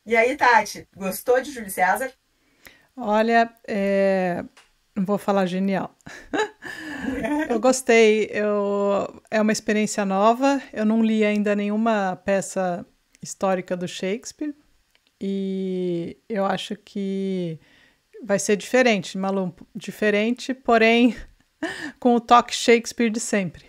E aí, Tati, gostou de Júlio César? Olha, não vou falar genial. Eu gostei, é uma experiência nova. Eu não li ainda nenhuma peça histórica do Shakespeare e eu acho que vai ser diferente, Malu, diferente, porém com o toque Shakespeare de sempre.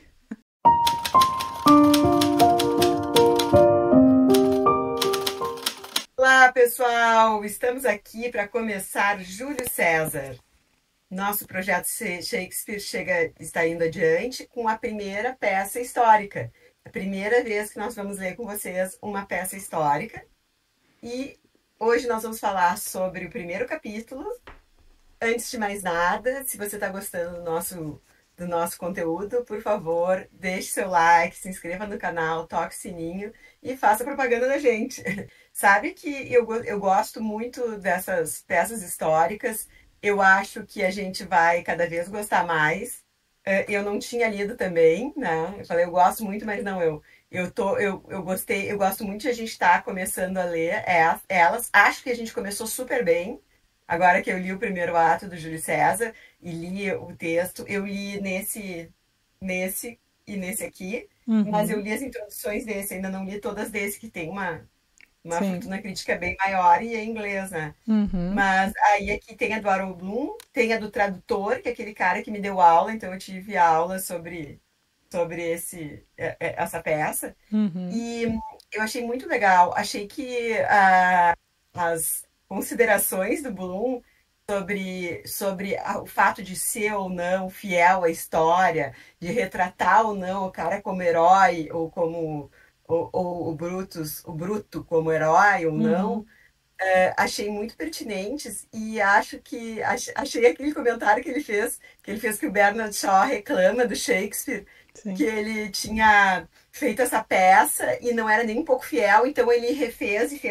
Olá, pessoal! Estamos aqui para começar Júlio César. Nosso projeto Shakespeare está indo adiante com a primeira peça histórica. A primeira vez que nós vamos ler com vocês uma peça histórica. E hoje nós vamos falar sobre o primeiro capítulo. Antes de mais nada, se você está gostando do nosso conteúdo, por favor, deixe seu like, se inscreva no canal, toque o sininho e faça propaganda da gente. Sabe que eu gosto muito dessas peças históricas, eu acho que a gente vai cada vez gostar mais. Eu não tinha lido também, né? Eu falei, eu gosto muito, mas não, eu gostei, eu gosto muito de a gente estar começando a ler elas. Acho que a gente começou super bem. Agora que eu li o primeiro ato do Júlio César e li o texto, eu li nesse e nesse aqui, mas eu Uhum, li as introduções desse, ainda não li todas desse, que tem uma sim. fortuna crítica bem maior e é em inglês, né? Uhum, Mas aí aqui tem a do Harold Bloom, tem a do tradutor, que é aquele cara que me deu aula, então eu tive aula sobre essa peça. uhum. E eu achei muito legal. Achei que as considerações do Bloom sobre o fato de ser ou não fiel à história, de retratar ou não o cara como herói, ou como ou o Bruto como herói ou não, Uhum, achei muito pertinentes e acho que achei aquele comentário que ele fez que o Bernard Shaw reclama do Shakespeare, que sim. ele tinha feito essa peça e não era nem um pouco fiel, então ele refez e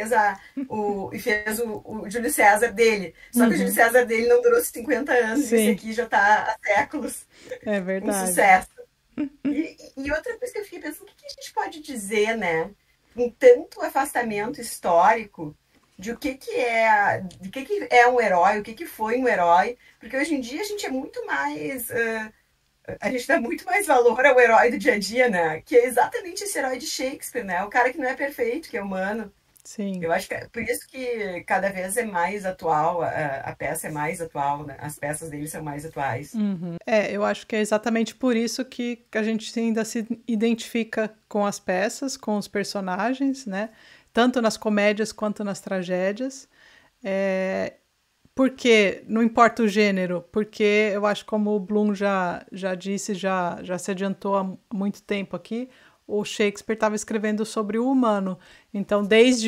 fez o Júlio César dele. Só que o Júlio Uhum, César dele não durou 50 anos, e esse sim, aqui já está há séculos é um verdade. sucesso. E outra coisa que eu fiquei pensando, o que a gente pode dizer, né? Com tanto afastamento histórico de o que é um herói, o que foi um herói, porque hoje em dia a gente é muito mais. A gente dá muito mais valor ao herói do dia a dia, né? Que é exatamente esse herói de Shakespeare, né? O cara que não é perfeito, que é humano. Sim. Eu acho que é por isso que cada vez é mais atual, a peça é mais atual, né? As peças dele são mais atuais. Uhum. Eu acho que é exatamente por isso que a gente ainda se identifica com as peças, com os personagens, né? Tanto nas comédias quanto nas tragédias. É, porque não importa o gênero, porque eu acho como o Bloom já disse, já se adiantou há muito tempo aqui, o Shakespeare estava escrevendo sobre o humano. Então,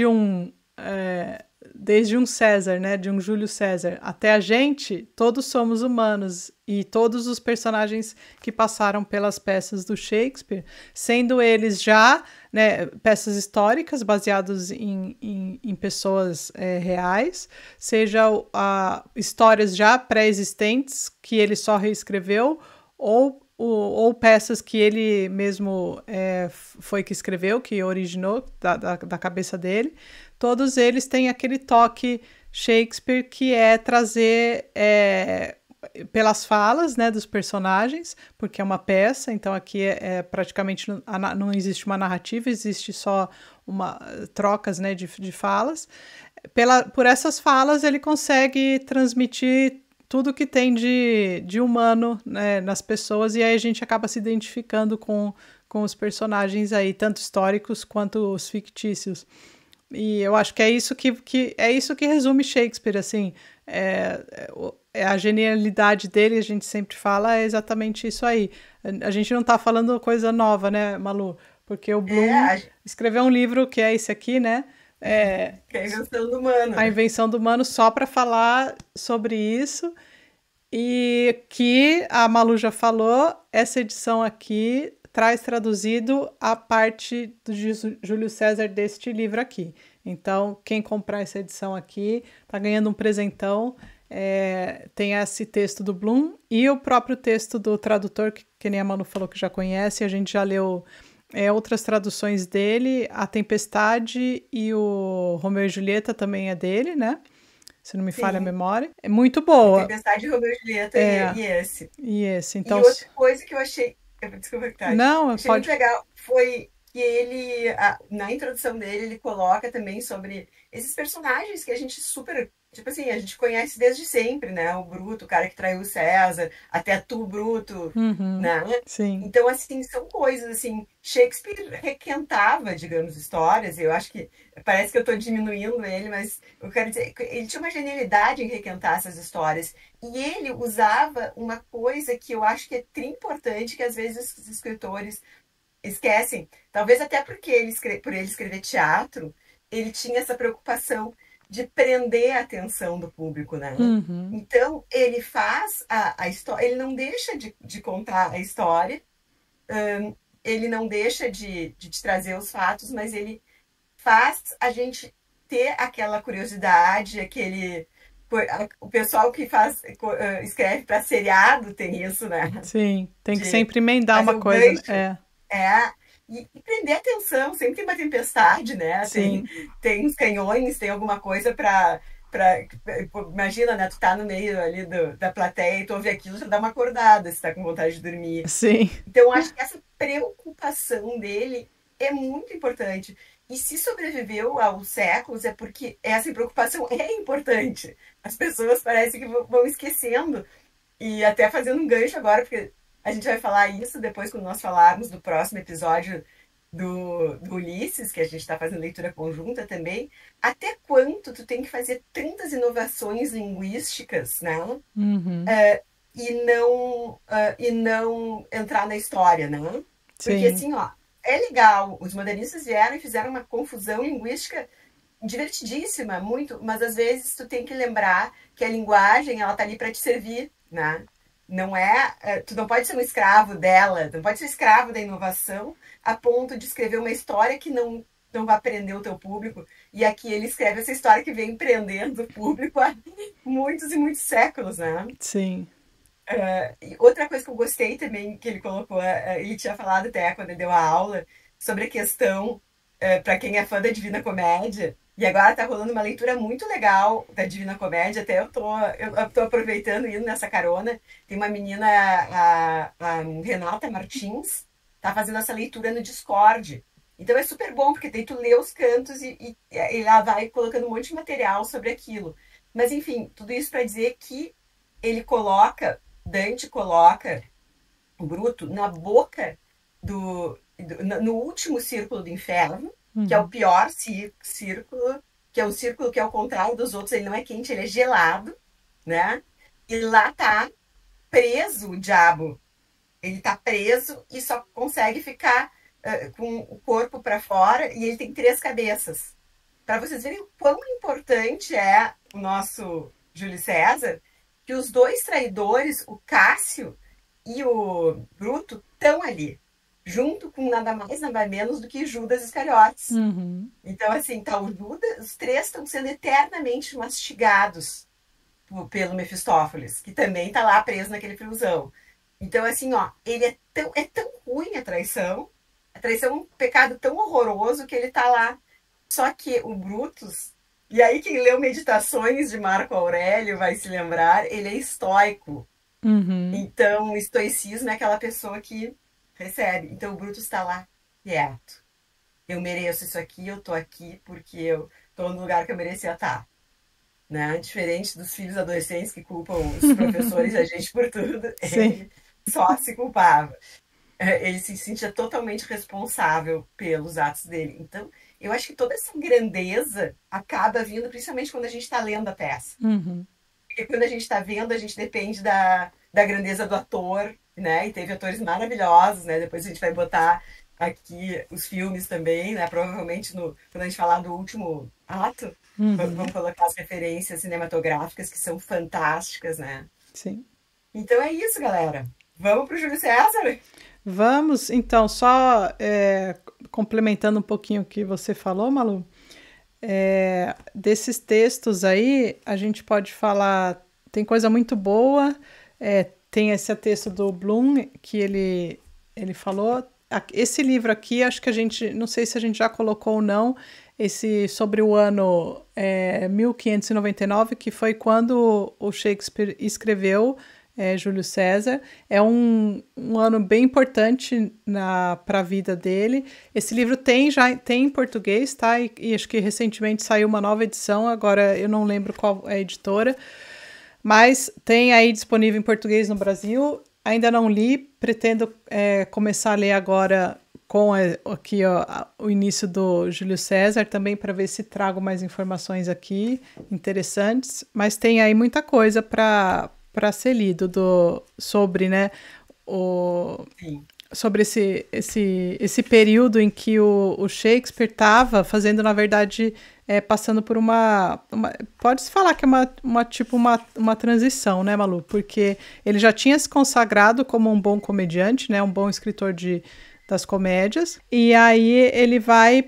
desde um César, né, de um Júlio César, até a gente, todos somos humanos e todos os personagens que passaram pelas peças do Shakespeare, sendo eles já, né, peças históricas baseadas em pessoas reais, seja histórias já pré-existentes que ele só reescreveu, ou peças que ele mesmo foi que escreveu, que originou da cabeça dele. Todos eles têm aquele toque Shakespeare que é trazer pelas falas, né, dos personagens, porque é uma peça, então aqui praticamente não existe uma narrativa, existe só trocas, né, de falas. Por essas falas ele consegue transmitir tudo que tem de humano, né, nas pessoas, e aí a gente acaba se identificando com os personagens aí, tanto históricos quanto os fictícios. E eu acho que é isso que resume Shakespeare, assim, a genialidade dele, a gente sempre fala, é exatamente isso aí. A gente não tá falando coisa nova, né, Malu? Porque o É, Bloom escreveu um livro que é esse aqui, né? É, que é a invenção do humano. a invenção do humano só para falar sobre isso. E que a Malu já falou, essa edição aqui traz traduzido a parte do Júlio César deste livro aqui. Então, quem comprar essa edição aqui tá ganhando um presentão. Tem esse texto do Bloom e o próprio texto do tradutor, que nem a Manu falou que já conhece, a gente já leu outras traduções dele, A Tempestade e o Romeu e Julieta também é dele, né? Se não me falha a Sim. memória. É muito boa. Tempestade, Romeu e Julieta É, e esse. e esse. E Então, outra coisa que eu achei, desculpa, Tati, não, achei muito pode. legal foi que ele, na introdução dele, ele coloca também sobre esses personagens que a gente super, tipo assim, a gente conhece desde sempre, né? O Bruto, o cara que traiu o César, até tu, Bruto, Uhum, né? sim, Então, assim, são coisas, assim, Shakespeare requentava, digamos, histórias, e eu acho que, parece que eu estou diminuindo ele, mas eu quero dizer, ele tinha uma genialidade em requentar essas histórias, e ele usava uma coisa que eu acho que é tri importante, que às vezes os escritores esquecem, talvez até porque por ele escrever teatro, ele tinha essa preocupação de prender a atenção do público, né? uhum, Então, ele faz a história, ele não deixa de contar a história, ele não deixa de te trazer os fatos, mas ele faz a gente ter aquela curiosidade, aquele. O pessoal que escreve para seriado tem isso, né? sim. Tem que De sempre emendar fazer uma o coisa, né? gancho. É, É, e prender atenção, sempre tem uma tempestade, né? Tem, sim, tem uns canhões, tem alguma coisa para. Imagina, né? Tu tá no meio ali da plateia e tu ouve aquilo, já dá uma acordada se tá com vontade de dormir. sim, Então, eu acho que essa preocupação dele é muito importante. E se sobreviveu aos séculos, é porque essa preocupação é importante. As pessoas parecem que vão esquecendo. E até fazendo um gancho agora, porque a gente vai falar isso depois quando nós falarmos do próximo episódio do Ulisses, que a gente está fazendo leitura conjunta também. Até quanto tu tem que fazer tantas inovações linguísticas, né? uhum, E não entrar na história, né? Porque sim, assim, ó, é legal, os modernistas vieram e fizeram uma confusão linguística divertidíssima, muito, mas às vezes tu tem que lembrar que a linguagem, ela tá ali para te servir, né? Não tu não pode ser um escravo dela, não pode ser escravo da inovação a ponto de escrever uma história que não vai prender o teu público. E aqui ele escreve essa história que vem prendendo o público há muitos e muitos séculos, né? sim. E outra coisa que eu gostei também que ele colocou, ele tinha falado até quando ele deu a aula sobre a questão, para quem é fã da Divina Comédia, e agora tá rolando uma leitura muito legal da Divina Comédia, até eu tô aproveitando indo nessa carona. Tem uma menina, a Renata Martins, tá fazendo essa leitura no Discord. Então é super bom, porque daí tu lê os cantos e ela vai colocando um monte de material sobre aquilo. Mas enfim, tudo isso para dizer que ele coloca Dante coloca o Bruto na boca no último círculo do inferno, que é o Uhum. pior círculo, que é o círculo que é o contrário dos outros, ele não é quente, ele é gelado, né? E lá tá preso o diabo. Ele tá preso e só consegue ficar com o corpo para fora e ele tem três cabeças. Para vocês verem o quão importante é o nosso Júlio César, que os dois traidores, o Cássio e o Bruto, estão ali, junto com nada mais, nada menos do que Judas Iscariotes. Uhum. Então, assim, tá o Judas, os três estão sendo eternamente mastigados pelo Mefistófeles, que também tá lá preso naquele friozão. Então, assim, ó, ele é tão ruim a traição é um pecado tão horroroso que ele tá lá. Só que o Brutus, e aí quem leu Meditações de Marco Aurélio vai se lembrar, ele é estoico. Uhum. Então, o estoicismo é aquela pessoa que recebe. Então, o Brutus está lá, quieto. Eu mereço isso aqui, eu tô aqui porque eu tô no lugar que eu merecia estar. Né? Diferente dos filhos adolescentes que culpam os professores e a gente por tudo, Sim. ele só se culpava. Ele se sentia totalmente responsável pelos atos dele. Então, eu acho que toda essa grandeza acaba vindo principalmente quando a gente está lendo a peça. Uhum. Porque quando a gente está vendo, a gente depende da grandeza do ator, né? E teve atores maravilhosos, né? Depois a gente vai botar aqui os filmes também, né? Provavelmente quando a gente falar do último ato, Uhum. vamos colocar as referências cinematográficas que são fantásticas, né? Sim. Então é isso, galera. Vamos pro Júlio César? Vamos, então, só complementando um pouquinho o que você falou, Malu, desses textos aí, a gente pode falar, tem coisa muito boa, tem esse texto do Bloom que ele falou, esse livro aqui, acho que a gente, não sei se a gente já colocou ou não, esse sobre o ano 1599, que foi quando o Shakespeare escreveu Júlio César. É um ano bem importante para a vida dele. Esse livro já tem em português, tá? E acho que recentemente saiu uma nova edição, agora eu não lembro qual é a editora, mas tem aí disponível em português no Brasil. Ainda não li, pretendo começar a ler agora com aqui o início do Júlio César, também para ver se trago mais informações aqui interessantes, mas tem aí muita coisa para ser lido sobre, né, sobre esse período em que o Shakespeare estava fazendo, na verdade, passando por pode-se falar que é uma transição, né, Malu? Porque ele já tinha se consagrado como um bom comediante, né, um bom escritor das comédias, e aí ele vai,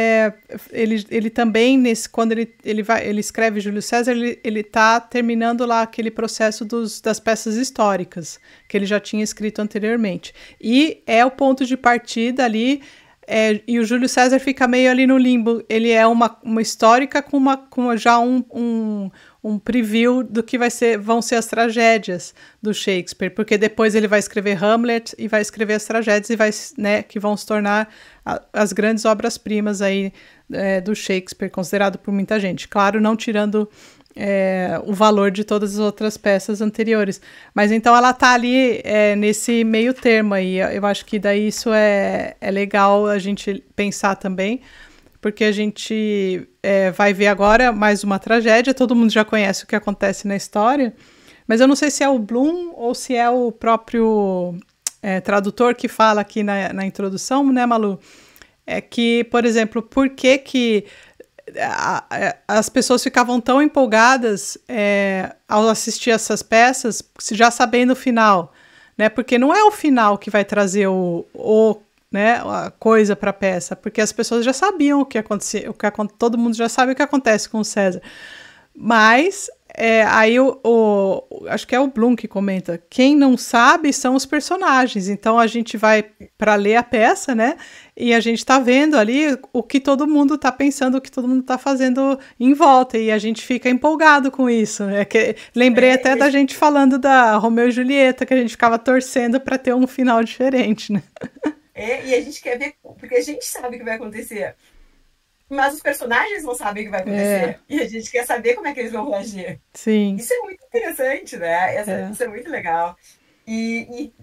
ele também, quando ele escreve Júlio César, ele está terminando lá aquele processo das peças históricas, que ele já tinha escrito anteriormente, e é o ponto de partida ali, e o Júlio César fica meio ali no limbo, ele é uma histórica com já um preview do que vão ser as tragédias do Shakespeare, porque depois ele vai escrever Hamlet e vai escrever as tragédias que vão se tornar as grandes obras-primas aí do Shakespeare, considerado por muita gente. Claro, não tirando o valor de todas as outras peças anteriores. Mas então ela está ali nesse meio termo aí. Eu acho que daí isso é legal a gente pensar também, porque a gente vai ver agora mais uma tragédia, todo mundo já conhece o que acontece na história, mas eu não sei se é o Bloom ou se é o próprio tradutor que fala aqui na introdução, né, Malu? É que, por exemplo, por que as pessoas ficavam tão empolgadas ao assistir essas peças, já sabendo o final, né? Porque não é o final que vai trazer né, a coisa para a peça, porque as pessoas já sabiam o que acontecia, todo mundo já sabe o que acontece com o César. Mas aí acho que é o Bloom que comenta, quem não sabe são os personagens, então a gente vai para ler a peça, né, e a gente está vendo ali o que todo mundo está pensando, o que todo mundo está fazendo em volta, e a gente fica empolgado com isso. Lembrei até da gente falando da Romeu e Julieta, que a gente ficava torcendo para ter um final diferente, né? E a gente quer ver, porque a gente sabe o que vai acontecer, mas os personagens não sabem o que vai acontecer. E a gente quer saber como é que eles vão reagir. Sim. Isso é muito interessante, né? Isso é muito legal. E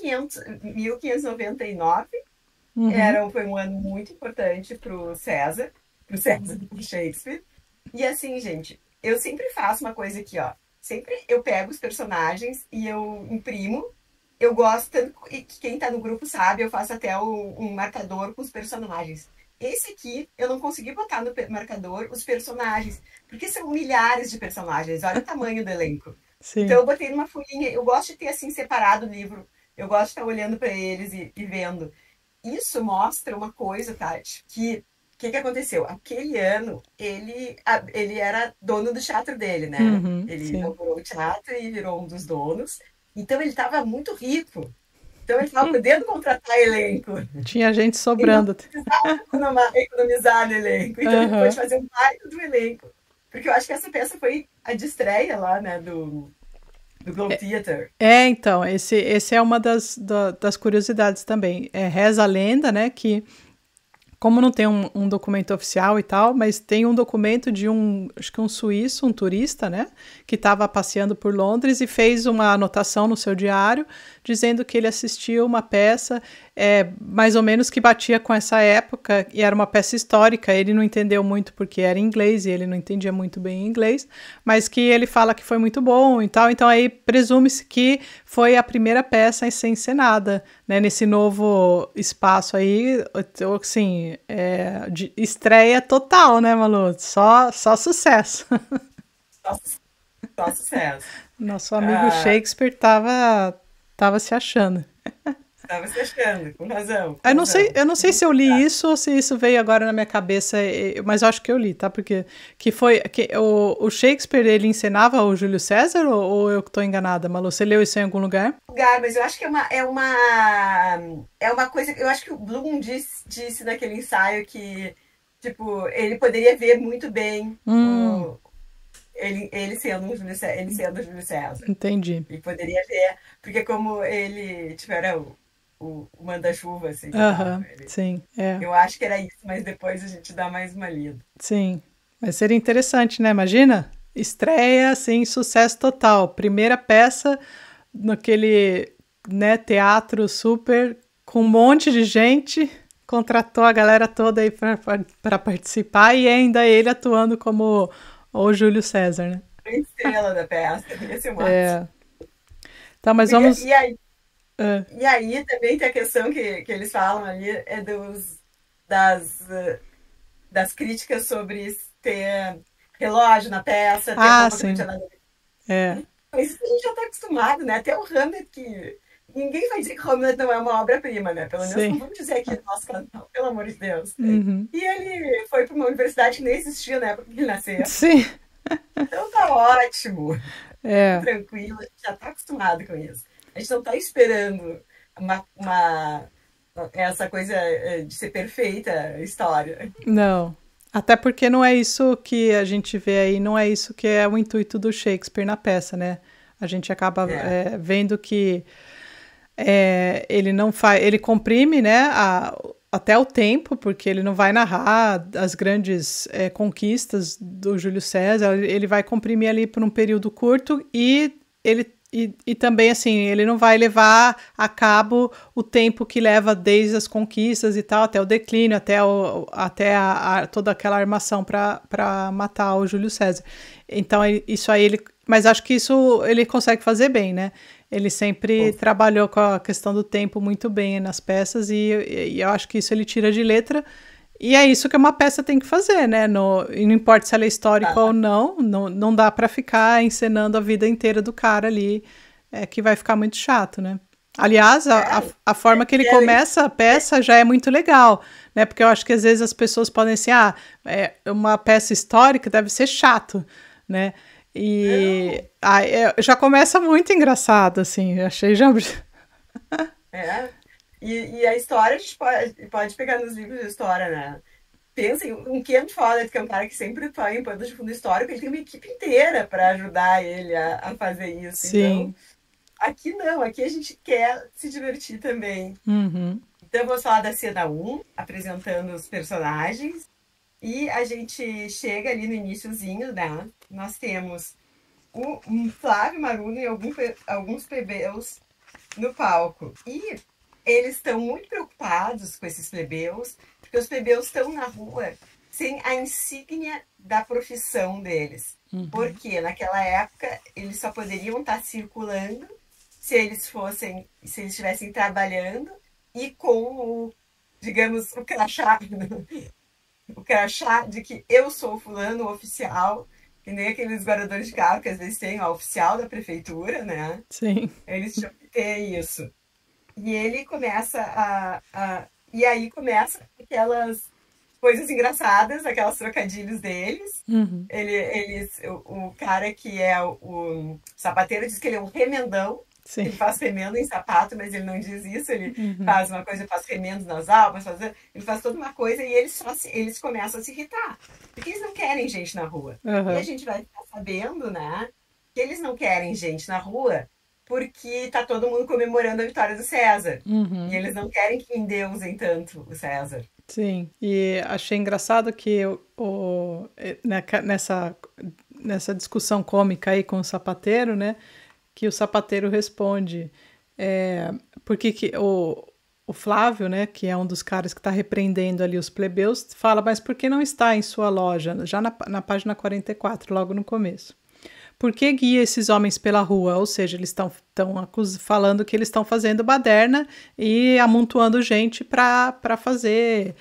1599 foi um ano muito importante pro César, pro Shakespeare. E assim, gente, eu sempre faço uma coisa aqui, ó. Sempre eu pego os personagens e eu imprimo. Eu gosto tanto, e quem tá no grupo sabe, eu faço até um marcador com os personagens. Esse aqui, eu não consegui botar no marcador os personagens, porque são milhares de personagens, olha o tamanho do elenco. Sim. Então eu botei numa folhinha, eu gosto de ter assim separado o livro, eu gosto de estar olhando para eles e vendo. Isso mostra uma coisa, Tati, que o que aconteceu? Aquele ano, ele era dono do teatro dele, né? Ele inaugurou o teatro e virou um dos donos. Então ele estava muito rico. Então ele estava podendo contratar elenco. Tinha gente sobrando. Ele não precisava economizar no elenco. Então ele pôde fazer um baita do elenco. Porque eu acho que essa peça foi a de estreia lá, né, do Globe Theatre. Então, esse é uma das curiosidades também. Reza a lenda, né, que como não tem um documento oficial e tal, mas tem um documento de acho que um suíço, um turista, né, que estava passeando por Londres e fez uma anotação no seu diário dizendo que ele assistiu uma peça mais ou menos que batia com essa época e era uma peça histórica. Ele não entendeu muito porque era em inglês e ele não entendia muito bem inglês, mas que ele fala que foi muito bom e tal. Então aí presume-se que foi a primeira peça a ser encenada, né, nesse novo espaço aí, assim, de estreia total, né, Malu? Só sucesso. Só sucesso. Nosso amigo Shakespeare tava se achando. Estava se achando, com razão, com Eu razão. não sei se eu li isso ou se isso veio agora na minha cabeça, mas eu acho que eu li, tá? Porque o Shakespeare, ele encenava o Júlio César ou eu que tô enganada, Malu? Você leu isso em algum lugar? Lugar, mas eu acho que é uma coisa. Eu acho que o Bloom disse naquele ensaio que, tipo, ele poderia ver muito bem ele sendo o Júlio César. Entendi. E poderia ver, porque como ele, tipo, era o manda-chuva, assim, total. Aham, sim, é, Eu acho que era isso, mas depois a gente dá mais uma lida. sim. Mas seria interessante, né? Imagina? Estreia, assim, sucesso total. Primeira peça naquele, né, teatro super, com um monte de gente, contratou a galera toda aí para participar e ainda ele atuando como o Júlio César, né? A estrela da peça, ia ser o máximo. É. Tá, mas Porque, vamos. É. e aí também tem a questão que eles falam ali, é das, das críticas sobre ter relógio na peça, ter Ah, roupa que não tinha sim. nada a ver. É. Mas isso a gente já está acostumado, né? Até o Hamlet, que ninguém vai dizer que Hamlet não é uma obra-prima, né? Pelo menos Sim. não vamos dizer aqui no nosso canal, pelo amor de Deus. Uhum. E ele foi para uma universidade que nem existia na época que ele nasceu. Sim. Então tá ótimo, É. tranquilo, a gente já está acostumado com isso. A gente não está esperando uma, essa coisa de ser perfeita a história. Não. Até porque não é isso que a gente vê aí, não é isso que é o intuito do Shakespeare na peça, né? A gente acaba É, vendo que ele não faz, ele comprime, né, até o tempo, porque ele não vai narrar as grandes conquistas do Júlio César, ele vai comprimir ali por um período curto e também, assim, ele não vai levar a cabo o tempo que leva desde as conquistas e tal, até o declínio, até toda aquela armação para matar o Júlio César. Então, isso aí ele. Mas acho que isso ele consegue fazer bem, né? Ele sempre trabalhou com a questão do tempo muito bem nas peças e eu acho que isso ele tira de letra. E é isso que uma peça tem que fazer, né? E não importa se ela é histórica ou tá. não, não dá para ficar encenando a vida inteira do cara ali, que vai ficar muito chato, né? Aliás, a forma que ele E além, começa a peça já é muito legal, né? Porque eu acho que às vezes as pessoas podem assim, uma peça histórica deve ser chato, né? E não, já começa muito engraçado, assim, achei já... é. E a história a gente pode pegar nos livros de história, né? Pensa em um Ken Follett, que é um cara que sempre põe em pano de fundo histórico, ele tem uma equipe inteira para ajudar ele a fazer isso. Então, Sim. aqui não, aqui a gente quer se divertir também. Uhum. Então, vamos falar da cena um apresentando os personagens. E a gente chega ali no iniciozinho, né? Nós temos um Flávio Maruno e alguns plebeus no palco. E eles estão muito preocupados com esses plebeus, porque os plebeus estão na rua sem a insígnia da profissão deles. Porque naquela época eles só poderiam estar circulando se eles estivessem trabalhando e com o, digamos, o crachá de que eu sou fulano oficial, que nem aqueles guardadores de carro que às vezes tem, ó, oficial da prefeitura, né? Sim. Eles tinham que ter isso. E ele começa e aí começa aquelas coisas engraçadas, aquelas trocadilhos deles. Uhum. O cara que é o sapateiro diz que ele é um remendão, Sim. ele faz remendo em sapato, mas ele não diz isso, ele faz uma coisa, faz remendos nas almas, ele faz toda uma coisa e eles começam a se irritar, porque eles não querem gente na rua. E a Uhum. gente vai ficar sabendo, né, que eles não querem gente na rua porque tá todo mundo comemorando a vitória do César. E Uhum. eles não querem que endeusem tanto o César. Sim. E achei engraçado que nessa discussão cômica aí com o sapateiro, né? Que o sapateiro responde por que o Flávio, né, que é um dos caras que está repreendendo ali os plebeus, fala, mas por que não está em sua loja? Já na página 44, logo no começo. Por que guia esses homens pela rua? Ou seja, eles estão falando que eles estão fazendo baderna e amontoando gente para fazer,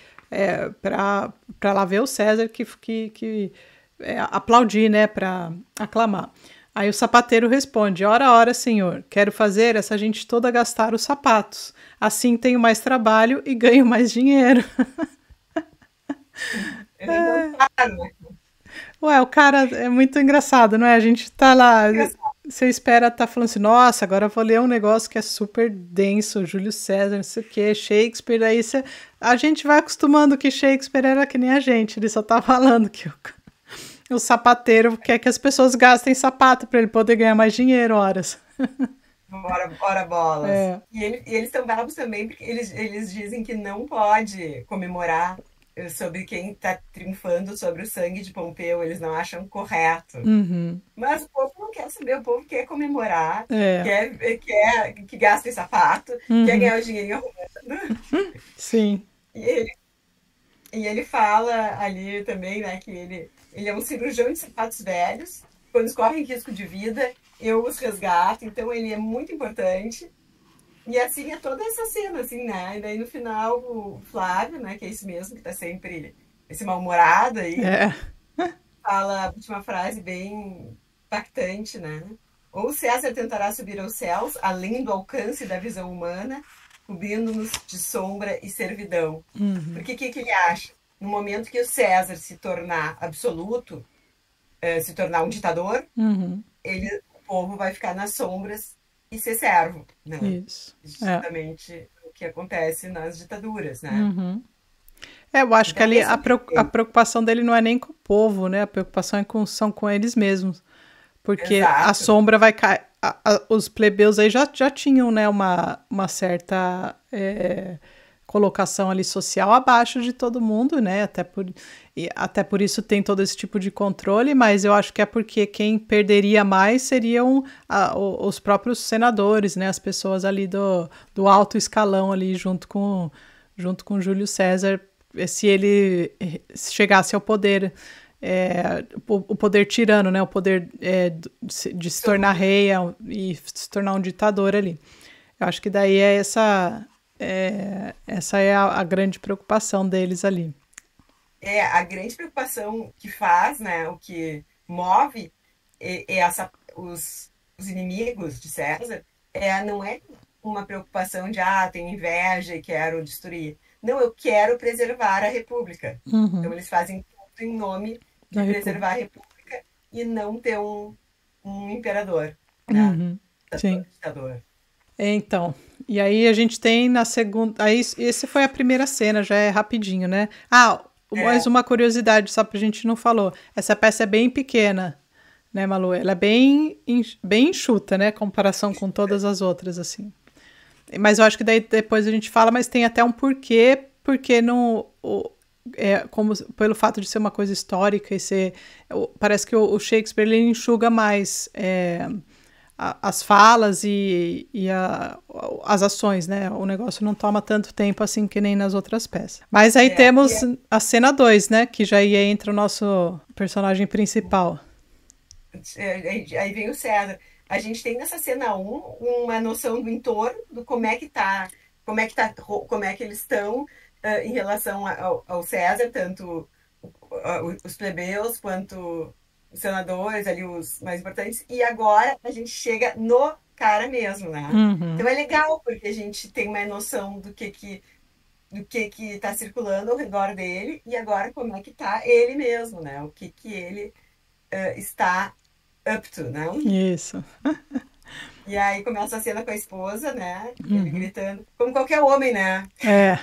para lá ver o César que aplaudir, né, para aclamar. Aí o sapateiro responde: ora, ora, senhor, quero fazer essa gente toda gastar os sapatos. Assim tenho mais trabalho e ganho mais dinheiro. Ele não para, né? Ué, o cara é muito engraçado, não é? A gente tá lá, você espera tá falando assim, nossa, agora eu vou ler um negócio que é super denso, Júlio César, não sei o quê, Shakespeare, aí você, a gente vai acostumando que Shakespeare era que nem a gente, ele só tá falando que o sapateiro quer que as pessoas gastem sapato para ele poder ganhar mais dinheiro, horas. Ora bolas. É, E eles estão bravos também porque eles dizem que não pode comemorar sobre quem está triunfando sobre o sangue de Pompeu. Eles não acham correto. uhum, Mas o povo não quer saber, o povo quer comemorar, é, quer que gaste sapato, quer uhum, ganhar o dinheirinho rolando. sim, E ele fala ali também, né, que ele é um cirurgião de sapatos velhos. Quando eles correm risco de vida, eu os resgato. Então ele é muito importante. E assim é toda essa cena, assim, né? E daí no final o Flávio, né, que é esse mesmo que tá sempre esse mal-humorado aí, é, fala a última frase bem impactante, né? Ou César tentará subir aos céus, além do alcance da visão humana, cobrindo-nos de sombra e servidão. uhum, Porque o que ele acha? No momento que o César se tornar absoluto, se tornar um ditador, uhum, o povo vai ficar nas sombras e ser servo, né? isso, é, Justamente o que acontece nas ditaduras, né? uhum. É, eu acho que Então, ali esse é o a perfeito. preocupação dele não é nem com o povo, né? A preocupação são com eles mesmos. Porque a Exato. sombra vai cair. Os plebeus aí já tinham, né, uma certa colocação ali social abaixo de todo mundo, né? Até por isso tem todo esse tipo de controle, mas eu acho que é porque quem perderia mais seriam os próprios senadores, né? As pessoas ali do alto escalão ali junto com Júlio César, se ele chegasse ao poder, o poder tirano, né? O poder de se tornar Absoluto. rei e se tornar um ditador ali. Eu acho que daí essa é a grande preocupação deles ali. É a grande preocupação que faz, né? O que move os inimigos de César não é uma preocupação de tenho inveja e quero destruir. Não, eu quero preservar a República. Então Uhum, eles fazem tudo em nome da de preservar a República. República e não ter um imperador, né? Uhum, sim. Ditador. Então, e aí a gente tem na segunda. Aí, esse foi a primeira cena, já é rapidinho, né? Ah, mais É, uma curiosidade, só pra gente não falou. Essa peça é bem pequena, né, Malu? Ela é bem enxuta, né? Comparação com todas as outras, assim. Mas eu acho que daí depois a gente fala, mas tem até um porquê, porque não. Como pelo fato de ser uma coisa histórica e ser. Parece que o Shakespeare ele enxuga mais. As falas e as ações, né? O negócio não toma tanto tempo assim que nem nas outras peças. Mas aí é, e temos a cena 2, né? Que já aí entra o nosso personagem principal. aí vem o César. A gente tem nessa cena uma noção do entorno, do como é que eles estão em relação ao César, tanto os plebeus quanto os senadores, ali os mais importantes. E agora a gente chega no cara mesmo, né? Então Uhum. é legal, porque a gente tem uma noção do que está circulando ao redor dele e agora como é que está ele mesmo, né? O que ele está up to, né? Isso. E aí começa a cena com a esposa, né? Ele Uhum. gritando, como qualquer homem, né? É.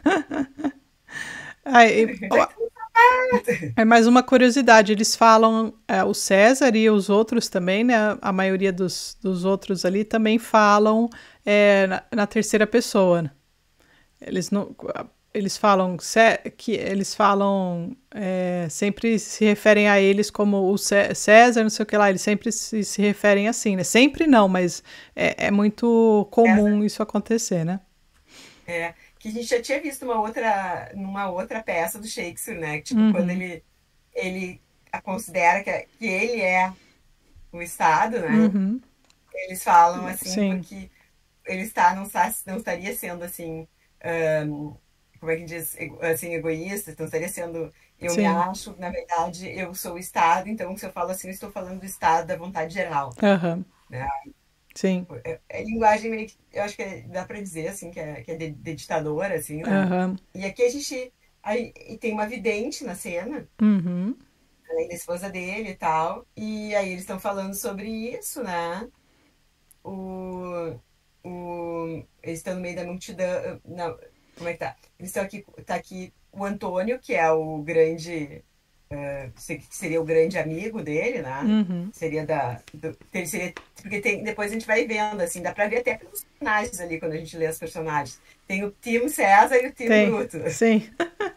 Aí, é mais uma curiosidade, eles falam, o César e os outros também, né? A maioria dos outros ali também falam na terceira pessoa, né? Eles não, eles falam que eles falam sempre se referem a eles como o César, não sei o que lá, eles sempre se referem assim, né? Sempre não, mas é muito Essa comum isso acontecer, né? que a gente já tinha visto numa outra peça do Shakespeare, né? Tipo, quando Uhum, ele a considera que ele é o Estado, né? uhum, Eles falam assim sim, porque não estaria sendo assim, como é que diz, assim, egoísta, não estaria sendo Eu me sim, acho, na verdade, eu sou o Estado, então se eu falo assim, eu estou falando do Estado da vontade geral, aham, né? sim, É linguagem meio que, eu acho que dá para dizer, assim, que é de ditadora, assim, né? aham, E aqui a gente, aí, e tem uma vidente na cena, uhum, além da esposa dele e tal, e aí eles estão falando sobre isso, né? O, eles estão no meio da multidão, não, como é que tá? Eles estão aqui, tá aqui o Antônio, que é o grande, que seria o grande amigo dele, né? uhum, Seria ele seria, porque tem, depois a gente vai vendo, assim, dá pra ver até pelos personagens ali, quando a gente lê os personagens. Tem o Timo César e o Timo tem, Bruto. sim,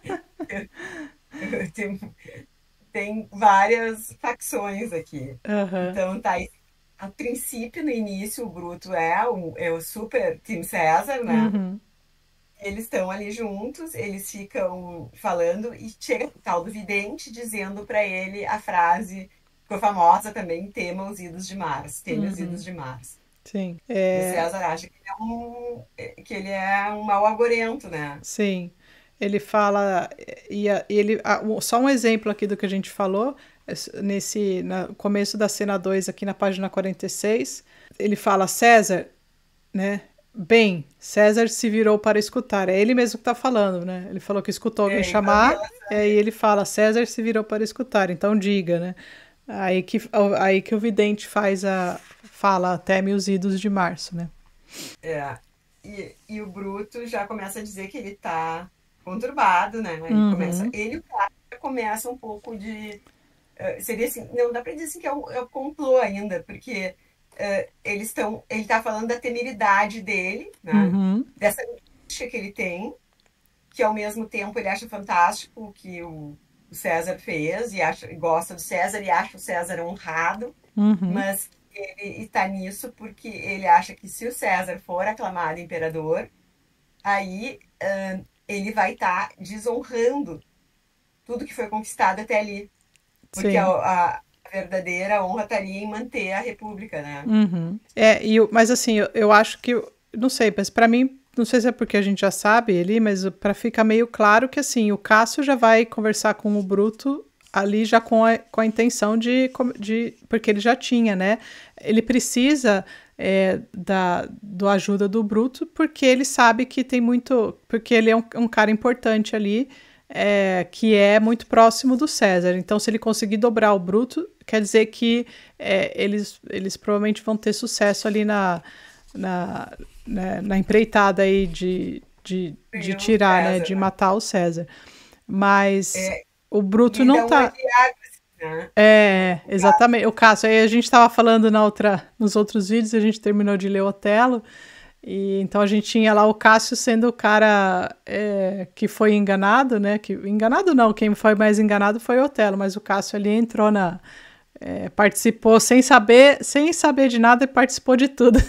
Tem, tem várias facções aqui. aham, Então, tá, a princípio, no início, o Bruto é o super Team César, né? uhum, Eles estão ali juntos, eles ficam falando e chega o tal do vidente dizendo para ele a frase, ficou famosa também, tema os idos de Mars, teme os idos uhum, de Mars. sim, E o César acha que ele é um mau agorento, né? sim. Ele fala, só um exemplo aqui do que a gente falou, no começo da cena 2 aqui na página 46, ele fala, César, né? Bem, César se virou para escutar. É ele mesmo que está falando, né? Ele falou que escutou alguém É, então, chamar, e aí ele fala, César se virou para escutar, então diga, né? Aí que o vidente fala teme os idos de março, né? é, e o Bruto já começa a dizer que ele tá conturbado, né? Uhum, Ele e o cara começa um pouco de seria assim, não dá para dizer assim que é o complô ainda, porque ele tá falando da temeridade dele, né? uhum, Dessa angústia que ele tem, que ao mesmo tempo ele acha fantástico o que o César fez e gosta do César e acha o César honrado, uhum, mas ele está nisso porque ele acha que se o César for aclamado imperador, aí ele vai estar desonrando tudo que foi conquistado até ali. Porque sim. a verdadeira honra estaria em manter a república, né? Uhum. Mas assim, eu acho que, não sei, mas para mim, não sei se é porque a gente já sabe ali, mas para ficar meio claro que assim, o Cássio já vai conversar com o Bruto ali já com a intenção porque ele já tinha, né? Ele precisa do ajuda do Bruto porque ele sabe que tem muito, porque ele é um cara importante ali, que é muito próximo do César. Então, se ele conseguir dobrar o Bruto, quer dizer que eles provavelmente vão ter sucesso ali na, na empreitada aí de Seria o tirar, né? César, De né? matar o César. Mas É, o e Bruto ele não dá um tá. aliado, assim, né? Exatamente. O Cássio, aí a gente estava falando nos outros vídeos, a gente terminou de ler o Otelo. E então a gente tinha lá o Cássio sendo o cara que foi enganado, né? Enganado não, quem foi mais enganado foi o Otelo, mas o Cássio ali entrou participou sem saber de nada e participou de tudo.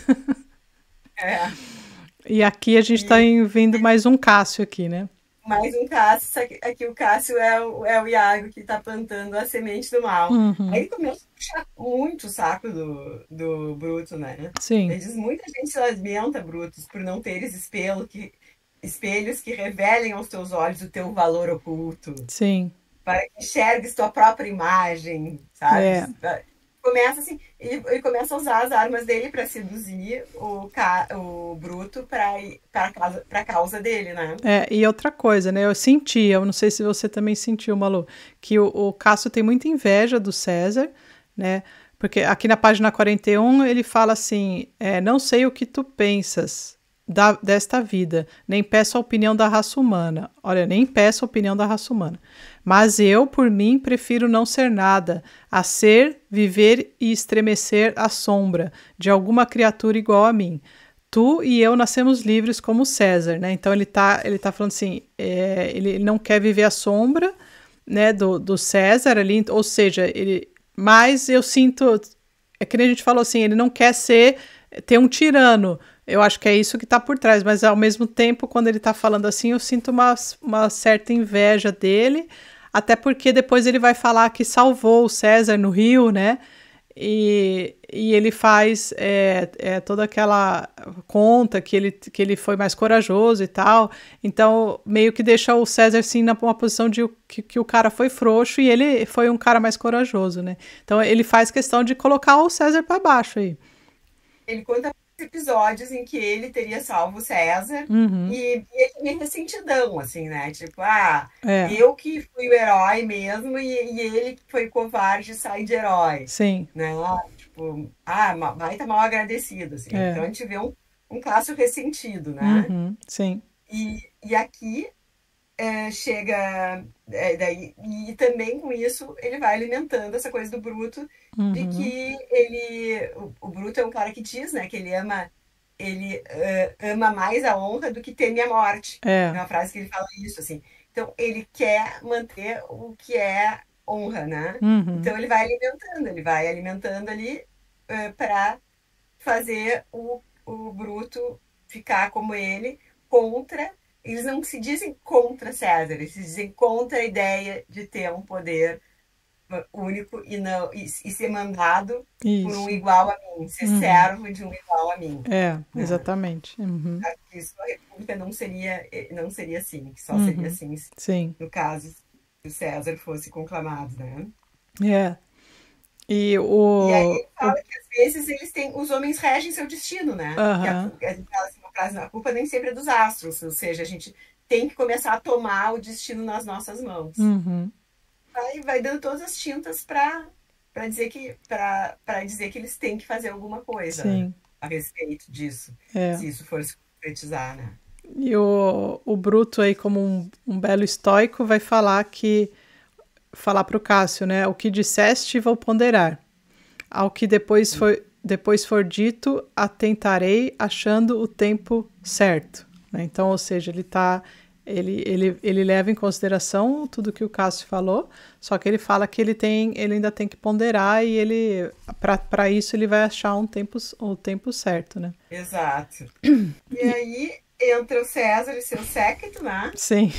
É, E aqui a gente está e vendo mais um Cássio aqui, né? mais um Cássio, só que aqui o Cássio é o Iago que está plantando a semente do mal. Aí Uhum, ele começa a puxar muito o saco do Bruto, né? sim, Ele diz, muita gente se lamenta, Brutus, por não teres espelhos que revelem aos teus olhos o teu valor oculto. sim, Para que enxergues tua própria imagem, sabe? é. Começa assim, ele começa a usar as armas dele para seduzir o Bruto para a causa dele, né? E outra coisa, né? Eu não sei se você também sentiu, Malu, que o Cássio tem muita inveja do César, né? Porque aqui na página 41 ele fala assim: não sei o que tu pensas desta vida, nem peço a opinião da raça humana. Olha, nem peço a opinião da raça humana. Mas eu, por mim, prefiro não ser nada, a ser, viver e estremecer à sombra de alguma criatura igual a mim. Tu e eu nascemos livres como César, né? Então ele tá falando assim, ele não quer viver à sombra, né, do César ali, ou seja, mas eu sinto, é que nem a gente falou assim, ele não quer ter um tirano. Eu acho que é isso que tá por trás, mas ao mesmo tempo, quando ele tá falando assim, eu sinto uma certa inveja dele, até porque depois ele vai falar que salvou o César no Rio, né? e ele faz toda aquela conta que ele foi mais corajoso e tal. Então, meio que deixa o César, assim, numa posição de que o cara foi frouxo e ele foi um cara mais corajoso, né? Então, ele faz questão de colocar o César para baixo aí. Ele conta episódios em que ele teria salvo o César e ele é meio ressentidão, assim, né? Tipo, eu que fui o herói mesmo e ele que foi covarde e sai de herói. Sim. Né? Tipo, baita mal agradecido, assim. Então a gente vê um Cássio ressentido, né? Sim. E aqui chega daí, e também com isso ele vai alimentando essa coisa do Bruto, de que o Bruto é um cara que diz, né, que ele ama mais a honra do que teme a morte. É uma frase que ele fala isso, assim. Então ele quer manter o que é honra, né? Então ele vai alimentando ali para fazer o Bruto ficar como ele, contra. Eles não se dizem contra César, eles se dizem contra a ideia de ter um poder único e ser mandado por um igual a mim, ser servo de um igual a mim. Exatamente. Isso a República não seria assim, que só seria assim Sim. no caso se o César fosse conclamado, né? E aí ele fala que às vezes os homens regem seu destino, né? Que a gente fala assim, uma frase, a culpa nem sempre é dos astros, ou seja, a gente tem que começar a tomar o destino nas nossas mãos. Aí vai dando todas as tintas para dizer que eles têm que fazer alguma coisa, né, a respeito disso, se isso for se concretizar, né? E o Bruto aí, como um belo estoico, vai falar para o Cássio, né? O que disseste vou ponderar. Ao que depois for dito, atentarei achando o tempo certo. Né? Então, ou seja, ele leva em consideração tudo que o Cássio falou, só que ele fala que ele ainda tem que ponderar e para isso ele vai achar o tempo certo, né? Exato. E aí entra o César e seu séquito, né? Sim.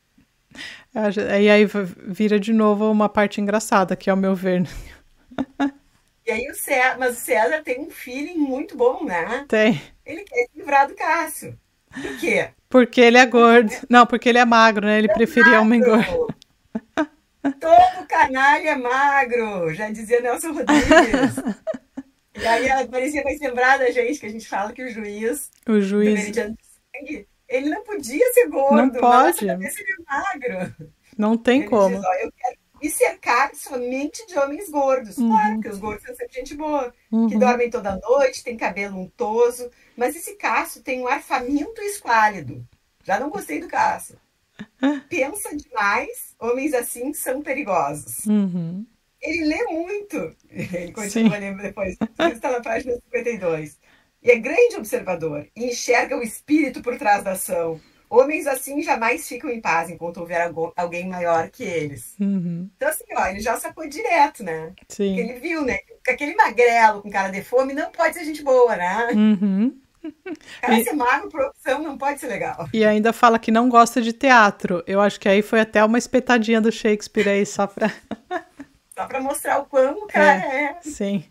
E aí vira de novo uma parte engraçada, que ao meu ver. E aí mas o César tem um feeling muito bom, né? Tem. Ele quer se livrar do Cássio. Por quê? Porque ele é gordo. Não, porque ele é magro, né? Ele preferia homem gordo. Todo canalha é magro, já dizia Nelson Rodrigues. E aí parecia mais lembrar da gente, que a gente fala que o juiz do Meridiano de Sangue, ele não podia ser gordo. Não pode. Ele é magro. Não tem como. Diz, eu quero me cercar somente de homens gordos. Claro, porque os gordos são sempre gente boa. Que dormem toda noite, tem cabelo untoso. Mas esse Cássio tem um ar faminto e esquálido. Já não gostei do Cássio. Pensa demais, homens assim são perigosos. Ele lê muito. Ele continua lendo depois. Está na página 52. E é grande observador. E enxerga o espírito por trás da ação. Homens assim jamais ficam em paz enquanto houver alguém maior que eles. Então, assim, ele já sacou direto, né? Sim. Porque ele viu, né? Que aquele magrelo com cara de fome não pode ser gente boa, né? Cara, ser magro por opção não pode ser legal. E ainda fala que não gosta de teatro. Eu acho que aí foi até uma espetadinha do Shakespeare aí, só pra... Só pra mostrar o quão o cara é. Sim.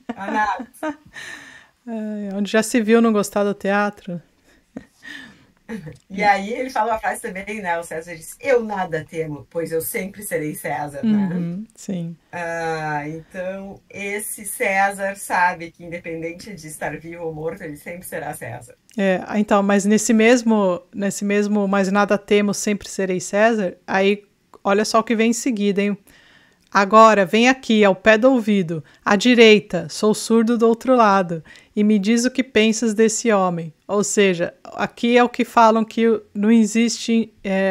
É onde já se viu não gostar do teatro. E aí ele fala uma frase também, né? O César diz, eu nada temo, pois eu sempre serei César, né? Sim. Então, esse César sabe que independente de estar vivo ou morto, ele sempre será César. Então, mas nesse mesmo, mas nada temo, sempre serei César, aí olha só o que vem em seguida, hein? Agora, vem aqui, ao pé do ouvido, à direita, sou surdo do outro lado, e me diz o que pensas desse homem. Ou seja, aqui é o que falam que não existe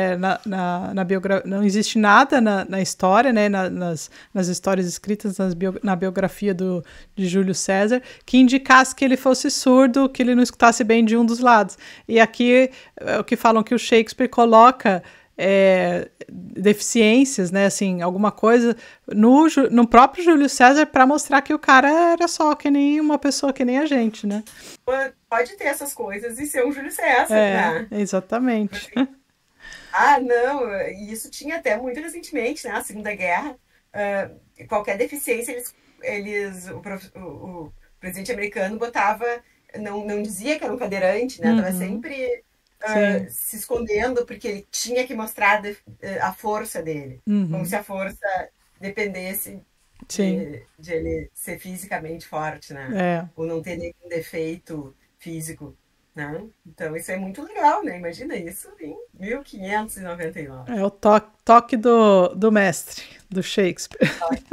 não existe nada na história, né, nas histórias escritas na biografia de Júlio César, que indicasse que ele fosse surdo, que ele não escutasse bem de um dos lados. E aqui é o que falam que o Shakespeare coloca deficiências, né, assim, alguma coisa no próprio Júlio César para mostrar que o cara era só que nem uma pessoa que nem a gente, né? Pode ter essas coisas e ser um Júlio César, né? Exatamente. Não, isso tinha até muito recentemente, né, a Segunda Guerra, qualquer deficiência eles o presidente americano botava, não dizia que era um cadeirante, né? Tava sempre se escondendo porque ele tinha que mostrar a força dele, como se a força dependesse de ele ser fisicamente forte, né? Ou não ter nenhum defeito físico, né? Então isso é muito legal, né? Imagina isso em 1599. É o toque do mestre, do Shakespeare.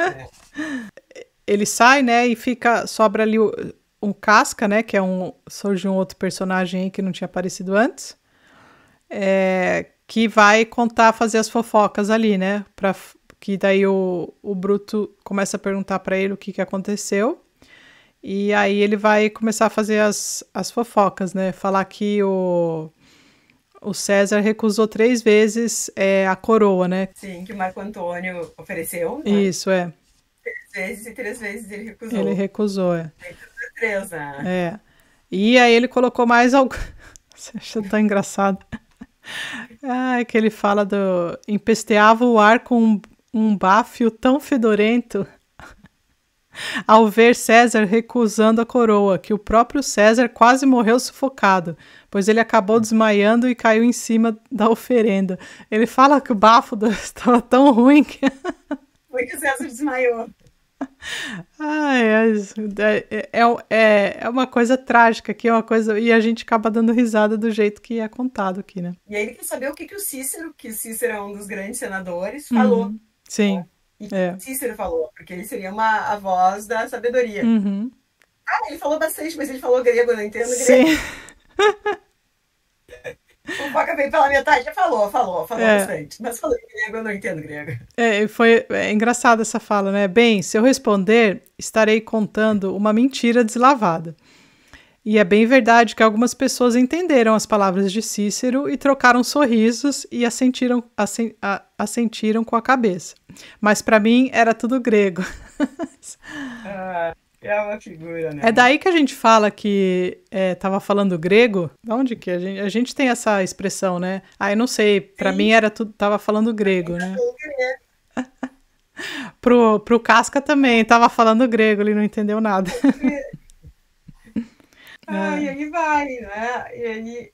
Ele sai, né, e sobra ali um Casca, né, que surge um outro personagem aí que não tinha aparecido antes, que vai fazer as fofocas ali, né, que daí o Bruto começa a perguntar para ele o que aconteceu, e aí ele vai começar a fazer as fofocas, né, falar que o César recusou 3 vezes a coroa, né? Sim, que o Marco Antônio ofereceu, né? Isso, 3 vezes e 3 vezes ele recusou. Ele recusou, 3, né? E aí ele colocou mais algo. Você acha tão engraçado? Que ele fala empesteava o ar com um bafio tão fedorento ao ver César recusando a coroa, que o próprio César quase morreu sufocado, pois ele acabou desmaiando e caiu em cima da oferenda. Ele fala que o bafo estava tão ruim que... Foi que o César desmaiou. É uma coisa trágica aqui, e a gente acaba dando risada do jeito que é contado aqui, né? E aí ele quer saber o que o Cícero é um dos grandes senadores, falou. Sim. E o Cícero falou, porque ele seria a voz da sabedoria. Ele falou bastante, mas ele falou grego, eu não entendo grego. Sim. O Foca veio pela metade, já falou bastante. Mas falou grego, eu não entendo grego. É engraçado essa fala, né? Bem, se eu responder, estarei contando uma mentira deslavada. E é bem verdade que algumas pessoas entenderam as palavras de Cícero e trocaram sorrisos e assentiram com a cabeça. Mas para mim era tudo grego. É uma figura, né? É daí que a gente fala que tava falando grego. De onde que a gente tem essa expressão, né? Eu não sei, para mim tava falando grego, né? Pro Casca também, tava falando grego, ele não entendeu nada. E aí vai, né? E aí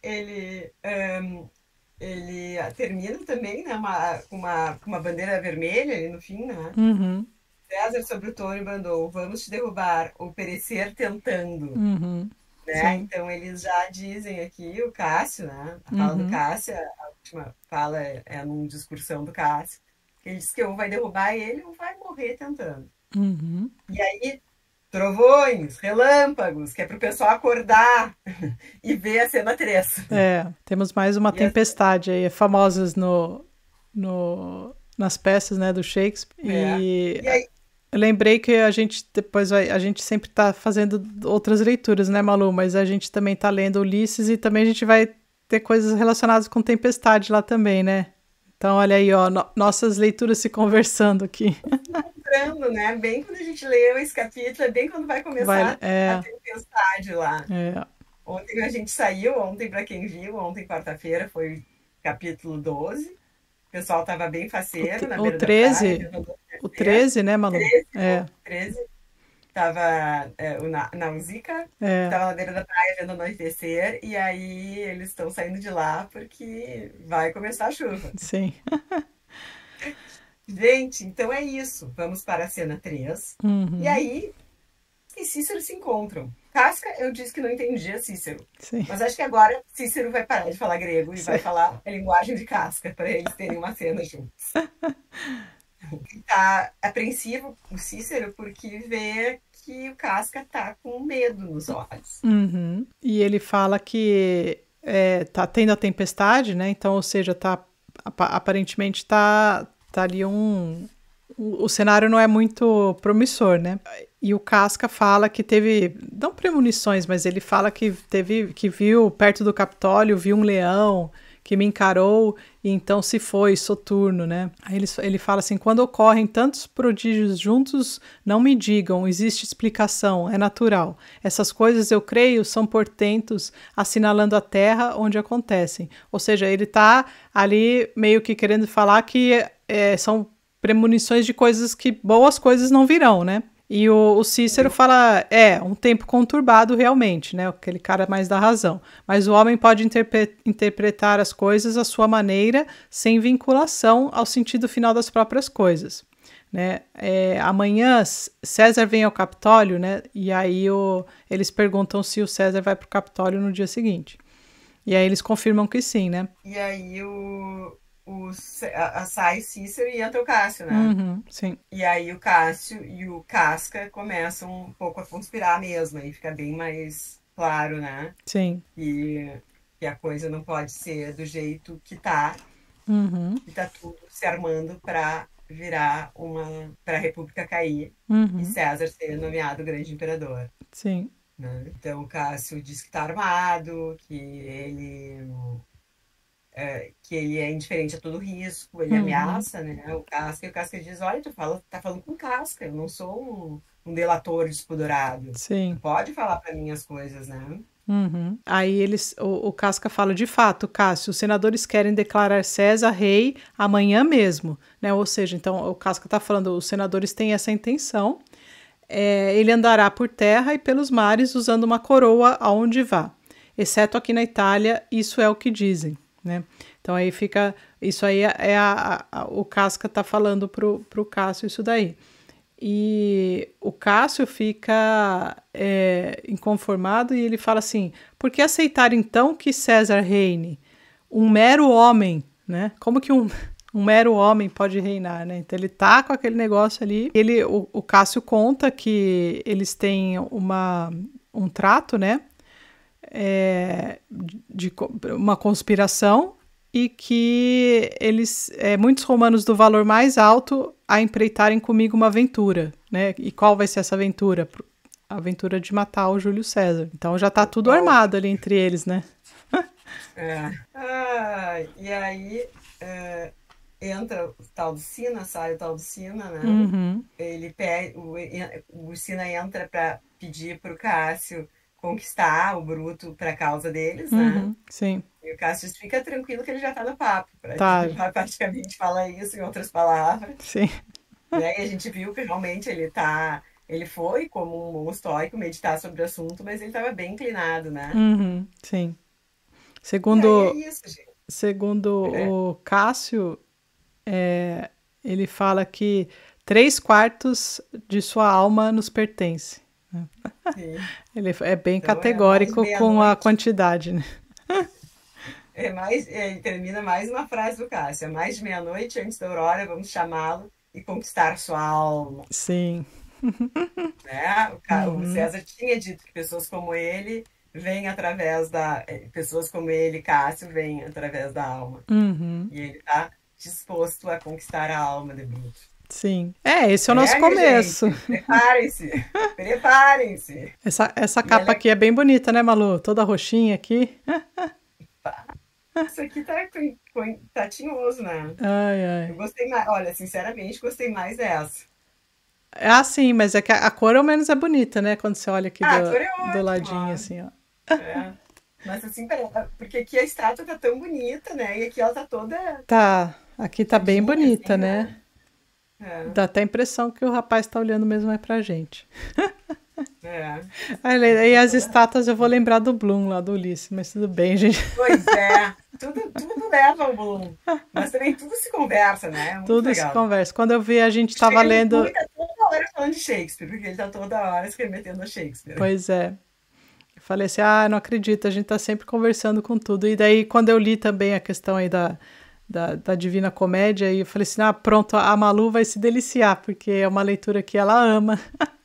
ele termina também, né? Com uma bandeira vermelha ali no fim, né? César sobre o trono mandou: vamos te derrubar ou perecer tentando. Né? Então eles já dizem aqui, o Cássio, né? A fala do Cássio, a última fala é num discursão do Cássio, que ele diz que ou vai derrubar ele ou vai morrer tentando. E aí, trovões, relâmpagos, que é para o pessoal acordar e ver a cena 3. Temos mais uma tempestade aí, famosas nas peças, né, do Shakespeare. E aí, eu lembrei que a gente sempre está fazendo outras leituras, né, Malu? Mas a gente também está lendo Ulisses e também a gente vai ter coisas relacionadas com tempestade lá também, né? Então, olha aí, ó, nossas leituras se conversando aqui. Entrando, né? Bem quando a gente leu esse capítulo, é bem quando vai começar a tempestade lá. Ontem a gente saiu, para quem viu, ontem quarta-feira foi capítulo 12. O pessoal estava bem faceiro na beira 13, da praia. O 13, né, Malu? 13. Tava o Nausicaa, estava na beira da praia vendo anoitecer, e aí eles estão saindo de lá porque vai começar a chuva. Sim. Gente, então é isso. Vamos para a cena 3. E aí, Cícero se encontram. Casca, eu disse que não entendia Cícero. Sim. Mas acho que agora Cícero vai parar de falar grego e vai falar a linguagem de Casca, para eles terem uma cena juntos. Tá apreensivo o Cícero porque vê que o Casca tá com medo nos olhos. E ele fala que tá tendo a tempestade, né? Então, ou seja, aparentemente tá ali o cenário não é muito promissor, né? E o Casca fala que teve, não premonições, mas ele fala que viu perto do Capitólio, viu um leão que me encarou e então se foi, soturno, né? Aí ele fala assim, quando ocorrem tantos prodígios juntos, não me digam, existe explicação, é natural. Essas coisas, eu creio, são portentos assinalando a terra onde acontecem. Ou seja, ele tá ali meio que querendo falar que são premonições de coisas que boas coisas não virão, né? E o Cícero fala, um tempo conturbado realmente, né? Aquele cara mais da razão. Mas o homem pode interpretar as coisas à sua maneira, sem vinculação ao sentido final das próprias coisas. Né? Amanhã César vem ao Capitólio, né? E aí eles perguntam se o César vai para o Capitólio no dia seguinte. E aí eles confirmam que sim, né? E aí sai Cícero e entra o Cássio, né? Uhum, sim. E aí o Cássio e o Casca começam um pouco a conspirar mesmo, aí fica bem mais claro, né? Sim. Que a coisa não pode ser do jeito que tá, que tá tudo se armando para virar para a República cair e César ser nomeado grande imperador. Sim. Né? Então o Cássio diz que tá armado, que ele é indiferente a todo risco, ele ameaça, né, o Casca, e o Casca diz, olha, tá falando com Casca, eu não sou um delator despudorado. Sim. Tu pode falar para mim as coisas, né? Aí o Casca fala, de fato, Cássio, os senadores querem declarar César rei amanhã mesmo, né? Ou seja, então o Casca está falando, os senadores têm essa intenção, ele andará por terra e pelos mares usando uma coroa aonde vá, exceto aqui na Itália, isso é o que dizem. Né? Então aí fica, isso aí o Casca tá falando pro Cássio isso daí. E o Cássio fica inconformado e ele fala assim, por que aceitar então que César reine? Um mero homem, né? Como que um mero homem pode reinar, né? Então ele tá com aquele negócio ali. O Cássio conta que eles têm um trato, né? De uma conspiração e que muitos romanos do valor mais alto a empreitarem comigo uma aventura, né? E qual vai ser essa aventura? A aventura de matar o Júlio César. Então já tá tudo armado ali entre eles, né? E aí entra o tal do Sina, sai o tal do Sina, né? Ele o Sina entra para pedir pro Cássio conquistar o Bruto para causa deles, né? Sim. E o Cássio fica tranquilo que ele já tá no papo. Tá. Ele praticamente fala isso em outras palavras. Sim. Né? E a gente viu que realmente ele foi como um bom estoico meditar sobre o assunto, mas ele estava bem inclinado, né? Sim. Segundo, é isso, gente. Segundo o Cássio, ele fala que 3/4 de sua alma nos pertence. Sim. Ele é bem então, categórico com a quantidade, né? Termina mais uma frase do Cássio. Mais de meia-noite, antes da aurora, vamos chamá-lo e conquistar sua alma. Sim. Né? O César tinha dito que pessoas como ele vêm através pessoas como ele, Cássio, vêm através da alma. E ele está disposto a conquistar a alma de Bruto. Sim. Esse é o nosso começo. Gente, preparem-se. Essa capa aqui é bem bonita, né, Malu? Toda roxinha aqui. Isso aqui tá tinhoso, né? Ai. Eu gostei mais, olha, sinceramente, gostei mais dessa. Sim, mas é que a cor ao menos é bonita, né? Quando você olha aqui do ladinho, assim, ó. Mas assim, porque aqui a estátua tá tão bonita, né? E aqui ela tá toda... Aqui tá bem bonita, assim, né? Dá até a impressão que o rapaz tá olhando mesmo pra gente. E as estátuas eu vou lembrar do Bloom lá do Ulisses, mas tudo bem, gente. Pois é, tudo leva ao Bloom, mas também tudo se conversa, né? Muito tudo legal. Se conversa. Quando eu vi, a gente tava lendo... Ele tá toda hora falando de Shakespeare, porque ele tá toda hora se remetendo a Shakespeare. Pois é. Eu falei assim, não acredito, a gente tá sempre conversando com tudo. E daí, quando eu li também a questão aí da Divina Comédia, e eu falei assim, pronto, a Malu vai se deliciar, porque é uma leitura que ela ama.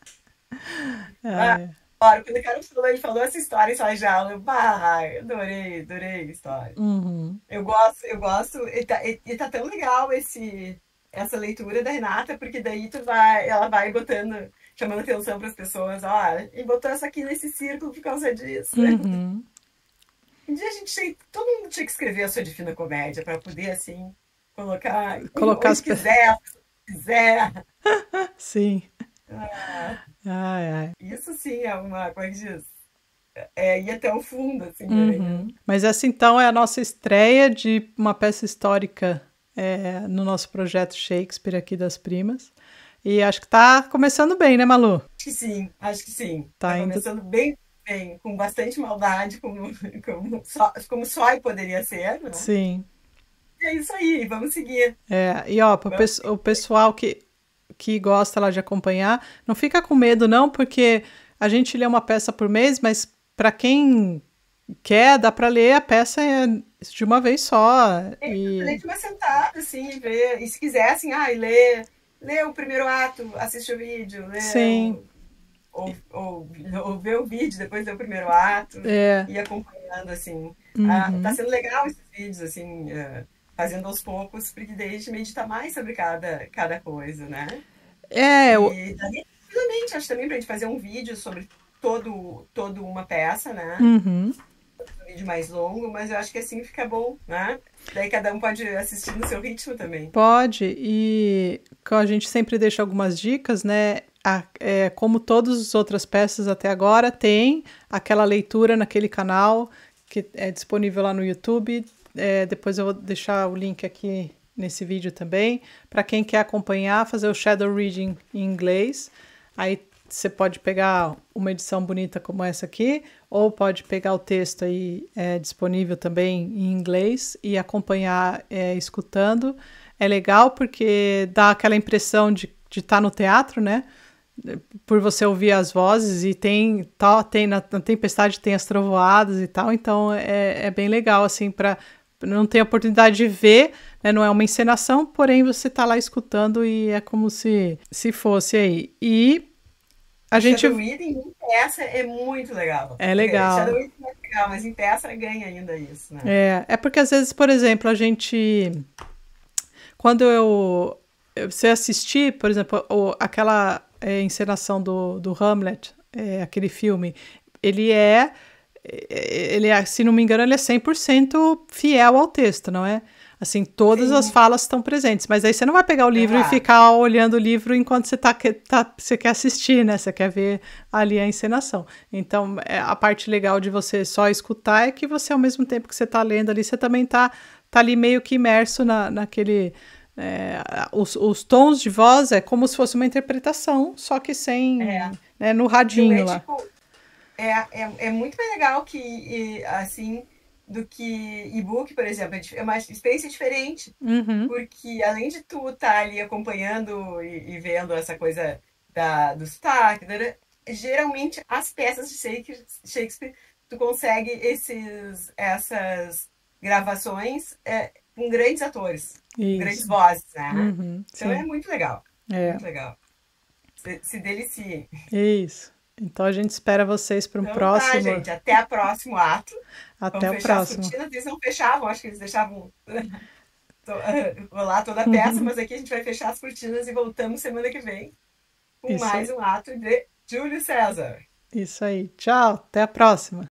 Olha, quando o cara falou essa história em sala de aula, eu adorei a história. Eu gosto, e tá tão legal essa leitura da Renata, porque daí ela vai chamando atenção para as pessoas, e botou essa aqui nesse círculo por causa disso. Um dia todo mundo tinha que escrever a sua Divina Comédia para poder, assim, colocar onde quiser. Sim. Isso sim é uma coisa ir até o fundo, assim. Mas essa então é a nossa estreia de uma peça histórica no nosso projeto Shakespeare aqui das Primas. E acho que tá começando bem, né, Malu? Acho que sim, acho que sim. Tá Tá indo. começando bem, bem, com bastante maldade, como só poderia ser, né? Sim. E é isso aí, vamos seguir. E ó, Vamos o seguir. pessoal que gosta lá de acompanhar, não fica com medo, não, porque a gente lê uma peça por mês, mas para quem quer, dá para ler a peça de uma vez só. É, E ler de uma sentada, assim, e ver. E se quiser, assim, lê o primeiro ato, assiste o vídeo, sim, ou vê o vídeo, depois lê o primeiro ato, é, e acompanhando, assim. Ah, tá uhum. sendo legal esses vídeos, assim, fazendo aos poucos, porque daí a gente medita mais sobre cada coisa, né? É, eu- E daí, tranquilamente, acho também pra gente fazer um vídeo sobre todo uma peça, né? uhum. Um vídeo mais longo, mas eu acho que assim fica bom, né? Daí cada um pode assistir no seu ritmo também. Pode, e a gente sempre deixa algumas dicas, né? Como todas as outras peças até agora, tem aquela leitura naquele canal que é disponível lá no YouTube. Depois eu vou deixar o link aqui nesse vídeo também, para quem quer acompanhar, fazer o shadow reading em inglês. Aí você pode pegar uma edição bonita como essa aqui, ou pode pegar o texto aí disponível também em inglês e acompanhar escutando. É legal porque dá aquela impressão de estar no teatro, né? Por você ouvir as vozes e tem na Tempestade tem as trovoadas e tal, então é bem legal assim para não ter a oportunidade de ver, né? Não é uma encenação, porém você tá lá escutando e é como se fosse aí. E a O gente Shadow Reading em peça é muito legal. é Shadow legal. Reading é legal, mas em peça ganha ainda isso, né? É porque às vezes, por exemplo, a gente quando você assistir, por exemplo, aquela encenação do Hamlet, aquele filme, ele é, se não me engano, ele é 100% fiel ao texto, não é? Assim, todas as Sim, falas estão presentes, mas aí você não vai pegar o livro e aham. ficar olhando o livro enquanto você quer assistir, né? Você quer ver ali a encenação. Então, a parte legal de você só escutar é que você, ao mesmo tempo que você está lendo ali, você também tá ali meio que imerso naquele. Os tons de voz é como se fosse uma interpretação, só que sem. Né, no E não radinho é lá. tipo, é muito mais legal assim, do que e-book, por exemplo. É uma experiência diferente. Uhum. Porque além de tu estar ali acompanhando e vendo essa coisa do sotaque, geralmente as peças de Shakespeare tu consegue essas gravações com grandes atores, com grandes Isso. vozes, né? Uhum. Então é Sim. muito legal, É. muito legal. Se deliciem. Isso. Então a gente espera vocês para um Então tá, próximo. gente, até o próximo ato. Vamos Até o fechar as próximo. cortinas, eles não fechavam, acho que eles deixavam rolar toda a peça, mas aqui a gente vai fechar as cortinas e voltamos semana que vem com Isso, mais um ato de Júlio César. isso aí. Tchau. Até a próxima.